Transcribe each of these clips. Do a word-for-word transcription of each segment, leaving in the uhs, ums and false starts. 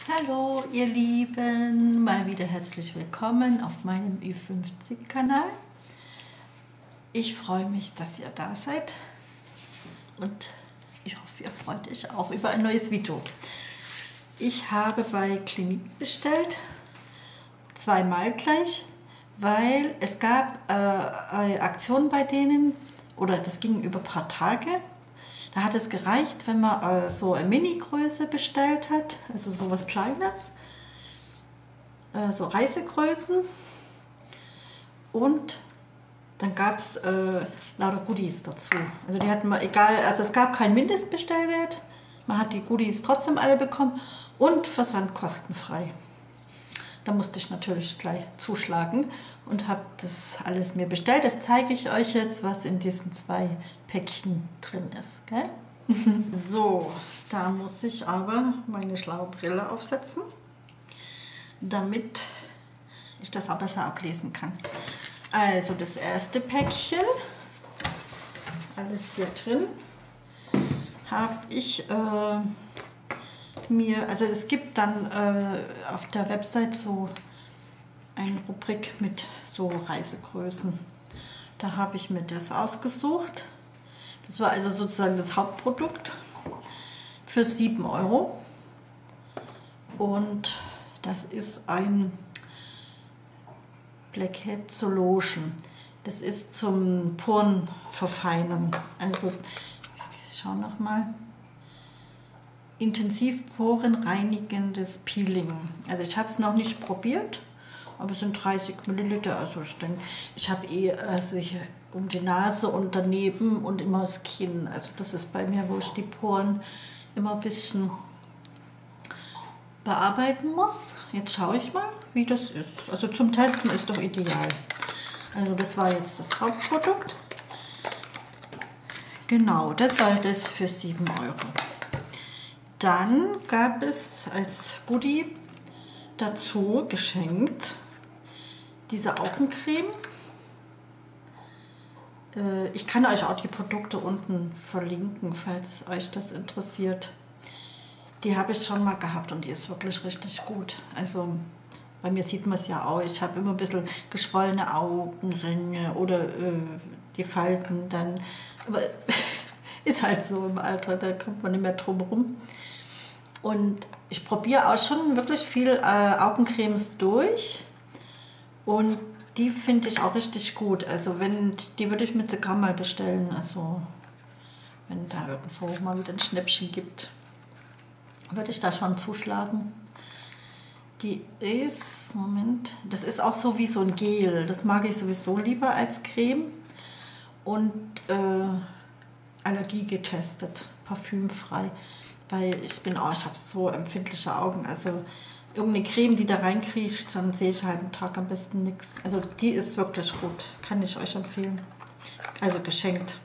Hallo ihr Lieben, mal wieder herzlich willkommen auf meinem Ü fünfzig Kanal. Ich freue mich, dass ihr da seid und ich hoffe, ihr freut euch auch über ein neues Video. Ich habe bei Clinique bestellt, zweimal gleich, weil es gab äh, eine Aktion bei denen, oder das ging über ein paar Tage. Da hat es gereicht, wenn man äh, so eine Mini-Größe bestellt hat, also so was Kleines, äh, so Reisegrößen. Und dann gab es äh, lauter Goodies dazu. Also die hatten mal egal, also es gab keinen Mindestbestellwert, man hat die Goodies trotzdem alle bekommen und Versand kostenfrei. Da musste ich natürlich gleich zuschlagen und habe das alles mir bestellt. Das zeige ich euch jetzt, was in diesen zwei Päckchen drin ist. Gell? So, da muss ich aber meine schlaue Brille aufsetzen, damit ich das auch besser ablesen kann. Also das erste Päckchen, alles hier drin, habe ich äh, mir, also es gibt dann äh, auf der Website so eine Rubrik mit so Reisegrößen. Da habe ich mir das ausgesucht. Das war also sozusagen das Hauptprodukt für sieben Euro. Und das ist ein Blackhead Solution. Das ist zum Poren verfeinern. Also, ich schaue noch mal. Intensiv porenreinigendes Peeling. Also ich habe es noch nicht probiert, aber es sind dreißig Milliliter. Also ich denke, ich habe eh also hier um die Nase und daneben und immer das Kinn. Also das ist bei mir, wo ich die Poren immer ein bisschen bearbeiten muss. Jetzt schaue ich mal, wie das ist. Also zum Testen ist doch ideal. Also das war jetzt das Hauptprodukt. Genau, das war das für sieben Euro. Dann gab es als Goodie dazu geschenkt diese Augencreme. Ich kann euch auch die Produkte unten verlinken, falls euch das interessiert. Die habe ich schon mal gehabt und die ist wirklich richtig gut. Also bei mir sieht man es ja auch. Ich habe immer ein bisschen geschwollene Augenringe oder äh, die Falten dann. Aber ist halt so im Alter, da kommt man nicht mehr drum rum. Und ich probiere auch schon wirklich viel äh, Augencremes durch und die finde ich auch richtig gut. Also wenn, die würde ich mit sogar mal bestellen, also wenn da irgendwo mal wieder ein Schnäppchen gibt, würde ich da schon zuschlagen. Die ist, Moment, das ist auch so wie so ein Gel, das mag ich sowieso lieber als Creme und äh, Allergie getestet, parfümfrei. Weil ich bin auch, ich habe so empfindliche Augen, also irgendeine Creme, die da reinkriecht, dann sehe ich halt einen Tag am besten nichts. Also die ist wirklich gut, kann ich euch empfehlen. Also geschenkt.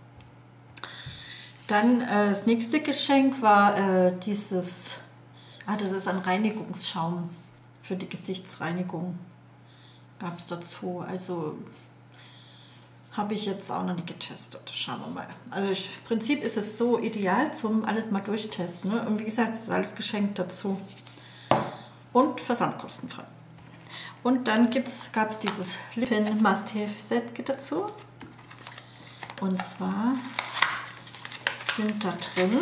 Dann äh, das nächste Geschenk war äh, dieses, ah, das ist ein Reinigungsschaum für die Gesichtsreinigung. Gab es dazu, also habe ich jetzt auch noch nicht getestet. Schauen wir mal. Also ich, im Prinzip ist es so ideal zum alles mal durchtesten. Ne? Und wie gesagt, es ist alles geschenkt dazu. Und versandkostenfrei. Und dann gab es dieses Lippen Must-Have-Set dazu. Und zwar sind da drin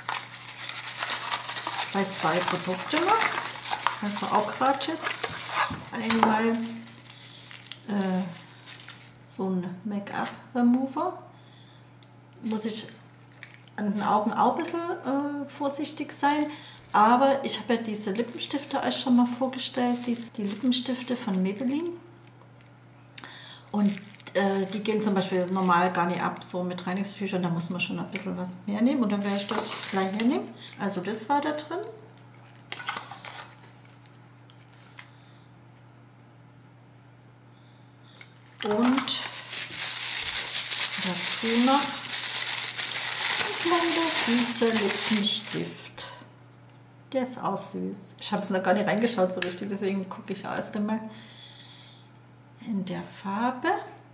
bei zwei Produkte noch. Also auch gratis. Einmal äh, so ein Make-up-Remover. Muss ich an den Augen auch ein bisschen äh, vorsichtig sein. Aber ich habe ja diese Lippenstifte euch schon mal vorgestellt. Dies, die Lippenstifte von Maybelline. Und äh, die gehen zum Beispiel normal gar nicht ab, so mit Reinigungstüchern. Da muss man schon ein bisschen was mehr nehmen. Und dann werde ich das gleich hernehmen. Also das war da drin. Und dazu noch ein kleiner süßer Lippenstift. Der ist auch süß. Ich habe es noch gar nicht reingeschaut so richtig, deswegen gucke ich erst einmal in der Farbe.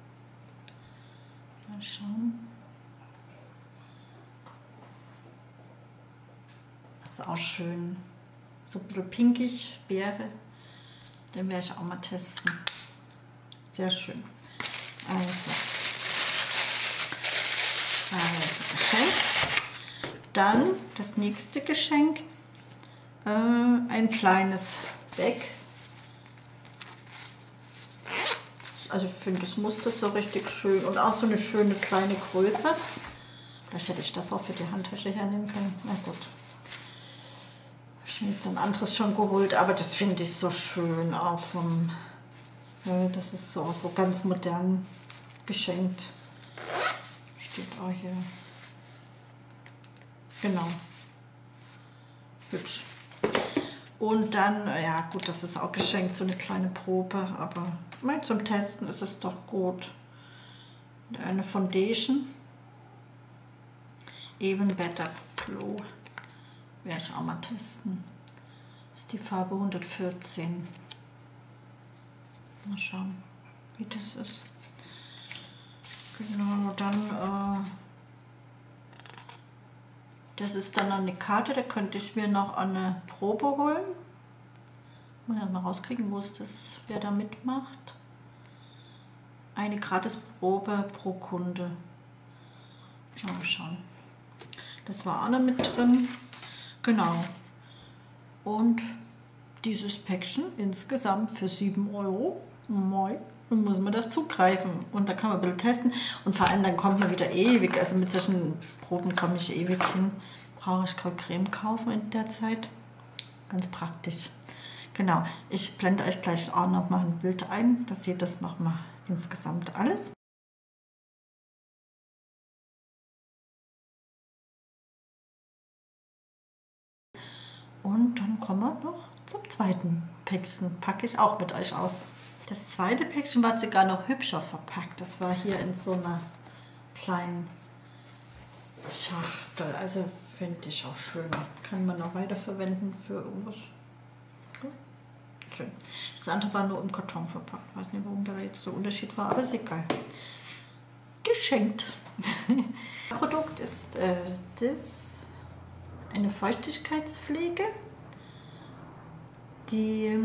Mal schauen. Das ist auch schön. so ein bisschen pinkig wäre. Den werde ich auch mal testen. Sehr schön. Also, also Geschenk. Dann das nächste Geschenk. Äh, ein kleines Bag. Also ich finde das Muster so richtig schön und auch so eine schöne kleine Größe. Vielleicht hätte ich das auch für die Handtasche hernehmen können. Na gut. Habe ich mir jetzt ein anderes schon geholt, aber das finde ich so schön auch vom. Ja, das ist so, so ganz modern geschenkt. Steht auch hier. Genau. Hübsch. Und dann, ja gut, das ist auch geschenkt, so eine kleine Probe, aber mal zum Testen ist es doch gut. Eine Foundation. Even Better Glow. Werde ich auch mal testen. Das ist die Farbe hundertvierzehn. Mal schauen, wie das ist. Genau, dann, äh, das ist dann eine Karte, da könnte ich mir noch eine Probe holen. Mal mal rauskriegen, wo ist das, wer da mitmacht. Eine Gratisprobe pro Kunde. Mal schauen. Das war auch noch mit drin. Genau. Und dieses Päckchen insgesamt für sieben Euro. Moi. Dann muss man das zugreifen und da kann man ein bisschen testen und vor allem dann kommt man wieder ewig, also mit solchen Proben komme ich ewig hin, brauche ich keine Creme kaufen in der Zeit, ganz praktisch. Genau, ich blende euch gleich auch noch mal ein Bild ein, dass ihr das noch mal insgesamt alles. Und dann kommen wir noch zum zweiten Päckchen, packe ich auch mit euch aus. Das zweite Päckchen war sogar noch hübscher verpackt. Das war hier in so einer kleinen Schachtel. Also finde ich auch schön. Kann man auch weiterverwenden für irgendwas. Schön. Das andere war nur im Karton verpackt. Ich weiß nicht, warum da jetzt so ein Unterschied war, aber ist egal. Geschenkt. Das Produkt ist äh, das eine Feuchtigkeitspflege, die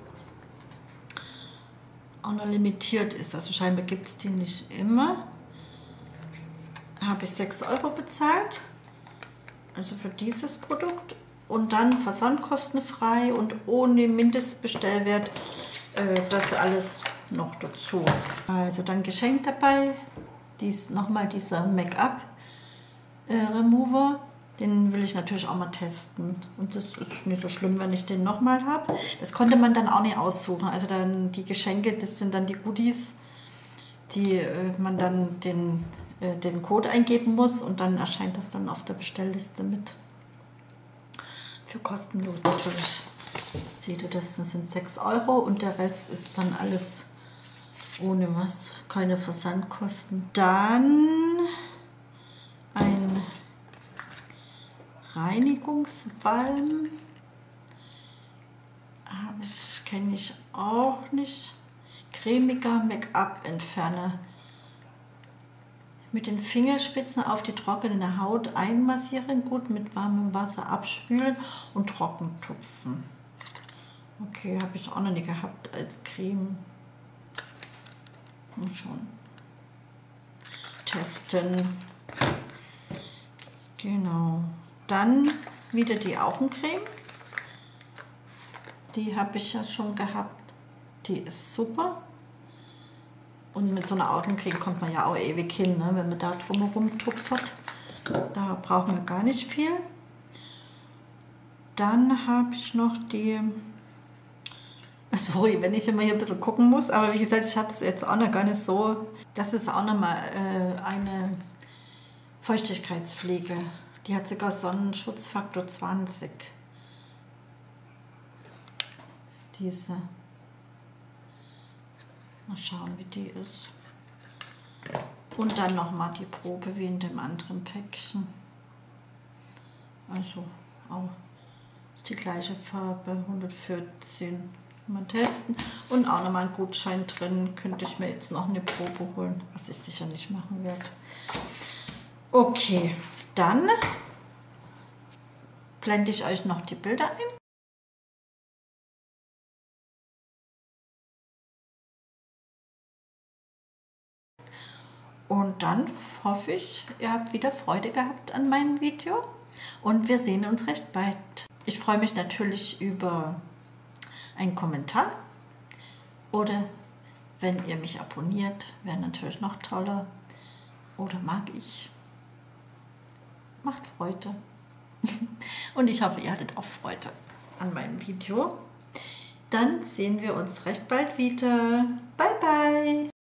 auch noch limitiert ist, also scheinbar gibt es die nicht immer. Habe ich sechs Euro bezahlt, also für dieses Produkt und dann versandkostenfrei und ohne Mindestbestellwert, äh, das alles noch dazu. Also dann Geschenk dabei, dies nochmal dieser Make-up äh, Remover. Den will ich natürlich auch mal testen. Und das ist nicht so schlimm, wenn ich den nochmal habe. Das konnte man dann auch nicht aussuchen. Also dann die Geschenke, das sind dann die Goodies, die äh, man dann den, äh, den Code eingeben muss. Und dann erscheint das dann auf der Bestellliste mit. Für kostenlos natürlich. Seht ihr das? Das sind sechs Euro und der Rest ist dann alles ohne was. Keine Versandkosten. Dann ein Reinigungsbalm, ich kenne ich auch nicht. Cremiger Make-up-Entferner. Mit den Fingerspitzen auf die trockene Haut einmassieren, gut mit warmem Wasser abspülen und trocken tupfen. Okay, habe ich auch noch nie gehabt als Creme. Und schon testen. Genau. Dann wieder die Augencreme. Die habe ich ja schon gehabt. Die ist super. Und mit so einer Augencreme kommt man ja auch ewig hin, ne? Wenn man da drumherum tupfert. Da braucht man gar nicht viel. Dann habe ich noch die... Sorry, wenn ich immer hier ein bisschen gucken muss, aber wie gesagt, ich habe es jetzt auch noch gar nicht so. Das ist auch noch mal äh, eine Feuchtigkeitspflege. Die hat sogar Sonnenschutzfaktor zwanzig. Das ist diese. Mal schauen, wie die ist. Und dann nochmal die Probe wie in dem anderen Päckchen. Also auch ist die gleiche Farbe, hundertvierzehn. Mal testen. Und auch nochmal ein Gutschein drin. Könnte ich mir jetzt noch eine Probe holen, was ich sicher nicht machen werde. Okay, dann blende ich euch noch die Bilder ein. Und dann hoffe ich, ihr habt wieder Freude gehabt an meinem Video und wir sehen uns recht bald. Ich freue mich natürlich über einen Kommentar oder wenn ihr mich abonniert, wäre natürlich noch toller. Oder mag ich. Macht Freude. Und ich hoffe, ihr hattet auch Freude an meinem Video. Dann sehen wir uns recht bald wieder. Bye, bye.